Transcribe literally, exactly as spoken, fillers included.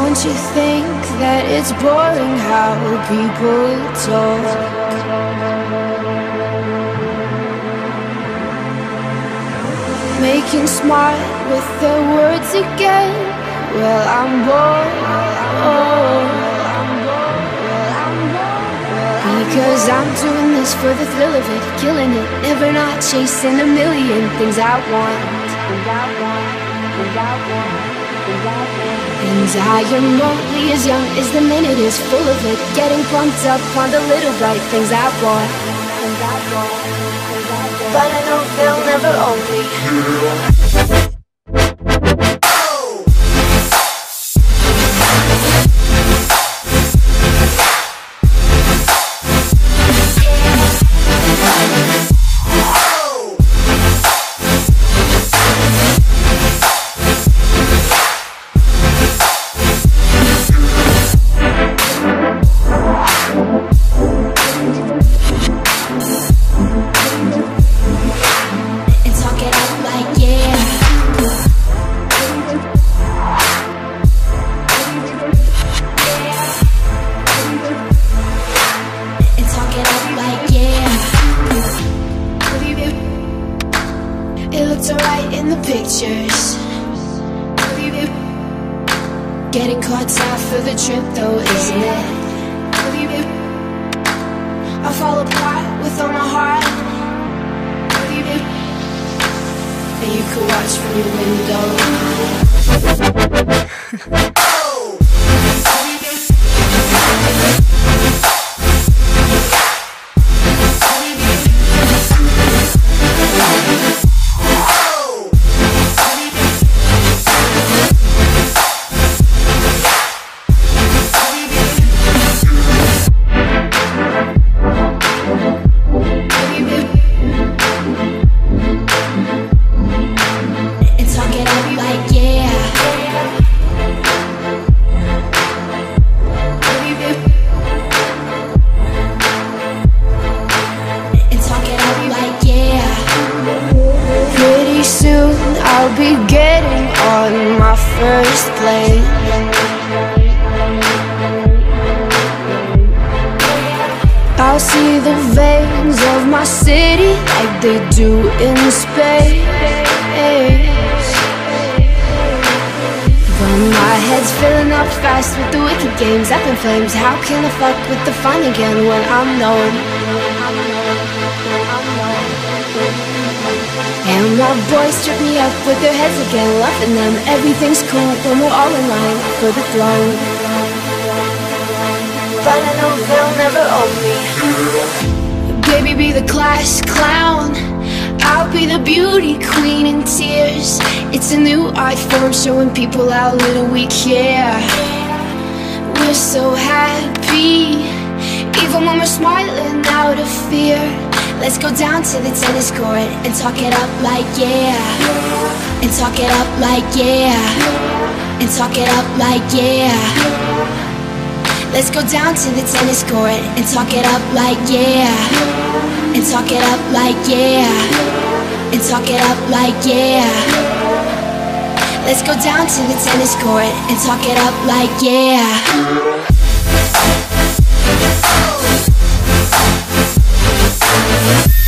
Don't you think that it's boring how people talk? Making smart with their words again. Well, I'm bored. Because I'm doing this for the thrill of it, killing it, never not chasing a million things I want. Things I want, things I want, things I want. And I am only as young as the minute is full of it, getting pumped up on the little bright things I want. Things I want, things I want. But I know they'll never own me. It looks alright in the pictures. Getting caught out for the trip though, isn't it? I fall apart with all my heart, and you can watch from your window. I'll be getting on my first plane. I'll see the veins of my city like they do in space. But my head's filling up fast with the wicked games up in flames. How can I fuck with the fun again when I'm known? And my boys strip me up with their heads again, loving them. Everything's cool when we're all in line for the throne. But I know they'll never own me. Baby, be the class clown, I'll be the beauty queen in tears. It's a new art form showing people how little we care. We're so happy, even when we're smiling out of fear. Let's go down to the tennis court and talk it up like yeah. And talk it up like yeah. And talk it up like yeah. Let's go down to the tennis court and talk it up like yeah. And talk it up like yeah. And talk it up like yeah. Let's go down to the tennis court and talk it up like yeah.